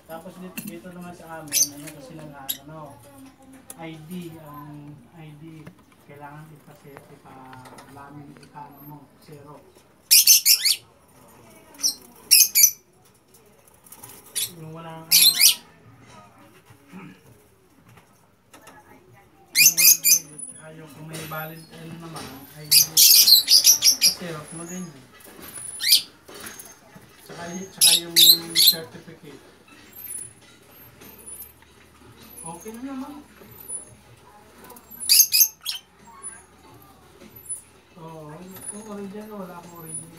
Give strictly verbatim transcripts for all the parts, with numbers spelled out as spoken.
Tapos dito, dito naman sa amin, ano kasi lang ano, I D, ang I D, kailangan ipase, ipa-lamin, ipa-ano mo, zero. Yung walang ano, ayaw kung may valid ano naman, I D, zero mo din. Tsaka, tsaka yung certificate. Okay na naman. Oo, kung original, wala akong original.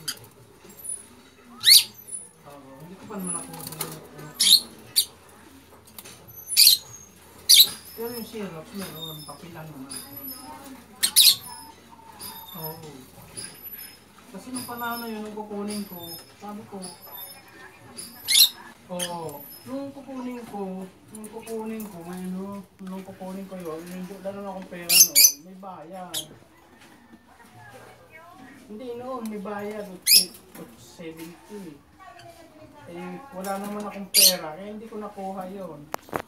Oo, hindi ko pa naman ako original. Pero yung Xerox, meron, papilang naman. Oo. Kasi nung panahon na yun, nung kukunin ko, sabi ko, oo, nung kukunin ko, nung kukunin ko, ngayon, no, nung kukunin ko yun, yung dala na akong pera noon, may bayad. Hindi noon, may bayad, seventy. Eh, wala naman akong pera, kaya hindi ko nakuha yun.